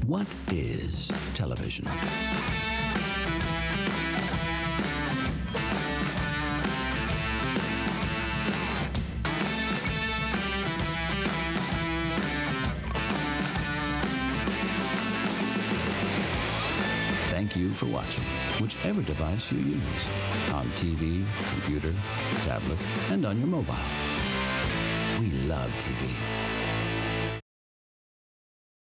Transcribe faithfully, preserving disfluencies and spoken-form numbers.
What is television? Thank you for watching, whichever device you use, on T V, computer, tablet, and on your mobile. We love T V.